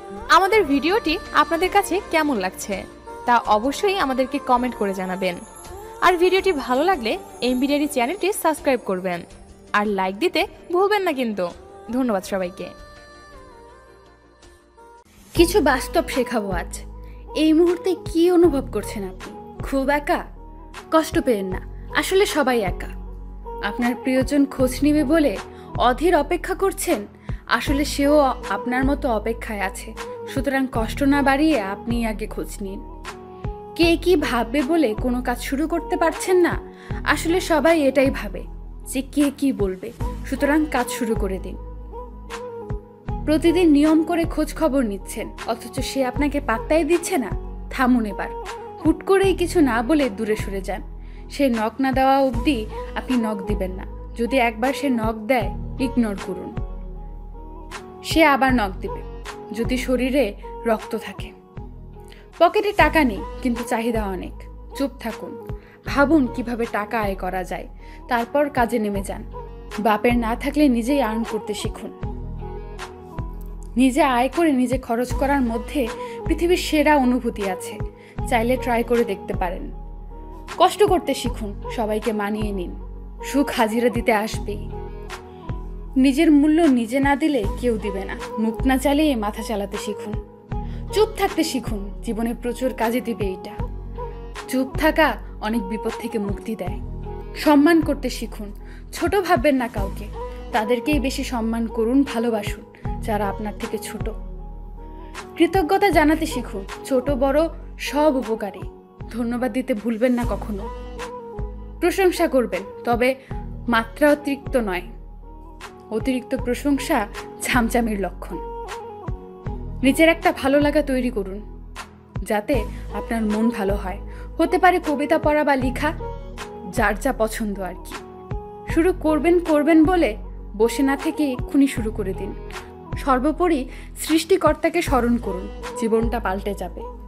আমাদের ভিডিওটি আপনাদের কাছে কেমন লাগছে তা অবশ্যই আমাদেরকে কমেন্ট করে জানাবেন। আর ভিডিওটি ভালো লাগলে এমবি ডায়েরি চ্যানেলটি সাবস্ক্রাইব করবেন আর লাইক দিতে ভুলবেন না কিন্তু। ধন্যবাদ সবাইকে। কিছু বাস্তব শেখাবো আজ। এই মুহূর্তে কি অনুভব করছেন আপনি? খুব একা? কষ্ট পেয়েন না, আসলে সবাই একা। আপনার প্রিয়জন খোঁজ নিবে বলে অধীর অপেক্ষা করছেন, আসলে সেও আপনার মতো অপেক্ষায় আছে। সুতরাং কষ্ট না বাড়িয়ে আপনি আগে খোঁজ নিন। কে কি ভাববে বলে কোনো কাজ শুরু করতে পারছেন না, আসলে সবাই এটাই ভাবে যে কে কি বলবে। সুতরাং কাজ শুরু করে দিন। প্রতিদিন নিয়ম করে খোঁজ খবর নিচ্ছেন, অথচ সে আপনাকে পাত্তাই দিচ্ছে না। থামুন এবার। হুট করেই কিছু না বলে দূরে সরে যান। সে নখ না দেওয়া অবধি আপনি নখ দিবেন না। যদি একবার সে নখ দেয়, ইগনোর করুন। সে আবার নখ দিবে যদি শরীরে রক্ত থাকে। পকেটে টাকা নেই কিন্তু চাহিদা অনেক। চুপ থাকুন, ভাবুন কিভাবে টাকা আয় করা যায়, তারপর কাজে নেমে যান। বাপের না থাকলে নিজেই আর্ন করতে শিখুন। নিজে আয় করে নিজে খরচ করার মধ্যে পৃথিবীর সেরা অনুভূতি আছে, চাইলে ট্রাই করে দেখতে পারেন। কষ্ট করতে শিখুন, সবাইকে মানিয়ে নিন। সুখ হাজিরা দিতে আসবেই। নিজের মূল্য নিজে না দিলে কেউ দিবে না। মুখ না চালিয়ে মাথা চালাতে শিখুন। চুপ থাকতে শিখুন, জীবনে প্রচুর কাজে দিবে এটা। চুপ থাকা অনেক বিপদ থেকে মুক্তি দেয়। সম্মান করতে শিখুন, ছোট ভাববেন না কাউকে। তাদেরকেই বেশি সম্মান করুন, ভালোবাসুন যারা আপনার থেকে ছোট। কৃতজ্ঞতা জানাতে শিখুন, ছোট বড় সব উপকারী। ধন্যবাদ দিতে ভুলবেন না কখনো। প্রশংসা করবেন, তবে মাত্রা অতিরিক্ত নয়। অতিরিক্ত প্রশংসা ঝামঝামির লক্ষণ। নিজের একটা ভালো লাগা তৈরি করুন, যাতে আপনার মন ভালো হয়। হতে পারে কবিতা পড়া বা লেখা, যার যা পছন্দ আর কি। শুরু করবেন বলে বসে না থেকে এক্ষুনি শুরু করে দিন। সর্বোপরি সৃষ্টিকর্তাকে স্মরণ করুন, জীবনটা পাল্টে যাবে।